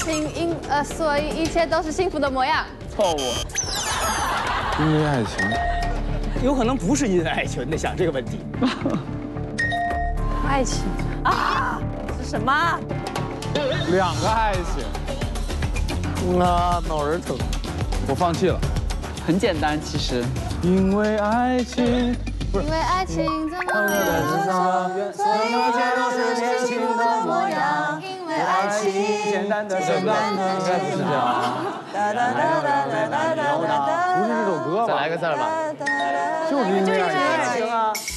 情，所以一切都是幸福的模样。 错误。 因为爱情， 有可能不是因为爱情，你得想这个问题。 爱情啊，是什么？ 两个爱情。 啊，脑仁疼。 我放弃了。 很简单，其实。 因为爱情。 因为爱情怎么会所以一切都是年轻的模样。 因为爱情简单的， 应该不是这样。不是这首歌吧？ 再来个字吧。 就是因为爱情啊。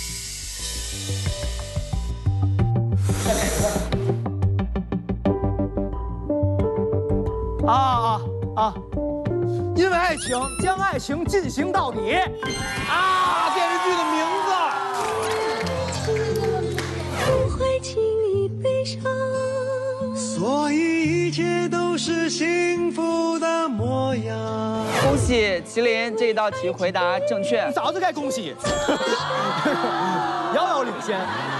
因为爱情，将爱情进行到底。啊，电视剧的名字。 所以一切都是幸福的模样。 恭喜麒麟这道题回答正确。 早就该恭喜，遥遥领先。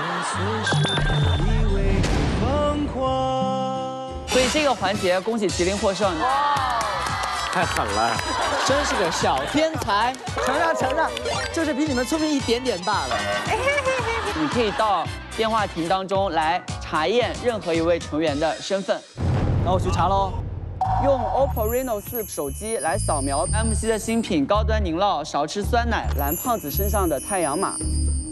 所以这个环节，恭喜麒麟获胜。 太狠了， 真是个小天才。承认，就是比你们聪明一点点罢了。 你可以到电话亭当中来查验任何一位成员的身份。 那我去查喽。 用 OPPO Reno4 手机来扫描 MC 的新品高端凝酪少吃酸奶蓝胖子身上的太阳码。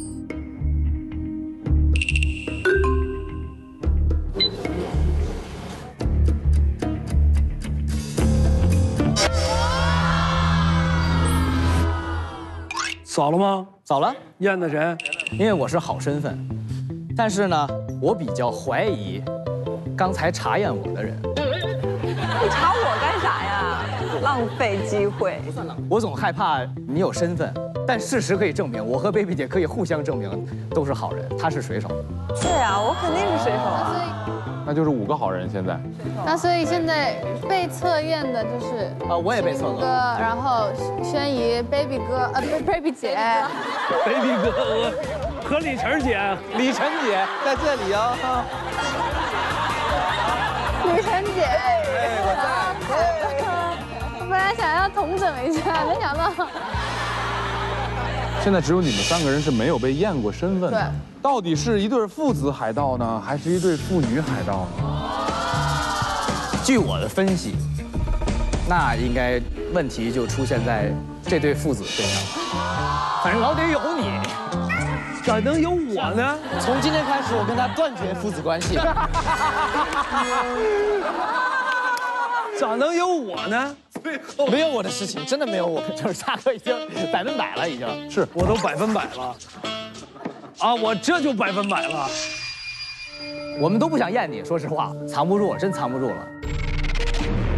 扫了吗？ 扫了， 验的谁？ 因为我是好身份，但是呢，我比较怀疑刚才查验我的人。 你查我干啥呀？浪费机会。 我总害怕你有身份，但事实可以证明，我和 baby 姐可以互相证明都是好人。他是水手。 对啊，我肯定是水手啊。 那就是5个好人现在。 那所以现在被测验的就是我也被测哥，然后轩怡、baby 哥，baby 姐 ，baby 哥和李晨姐， 李晨姐在这里哦。 李晨姐，我在。本来想要统整一下，没想到。 现在只有你们3个人是没有被验过身份的。 对。 到底是一对父子海盗呢，还是一对父女海盗呢？ 据我的分析，那应该问题就出现在这对父子身上。反正老得有你， 咋能有我呢？ 从今天开始，我跟他断绝父子关系。 咋能有我呢？ 没有我的事情，真的没有我，就是大哥已经100%了，已经是我都100%了。啊，我这就100%了。 我们都不想验你，说实话，藏不住，真藏不住了。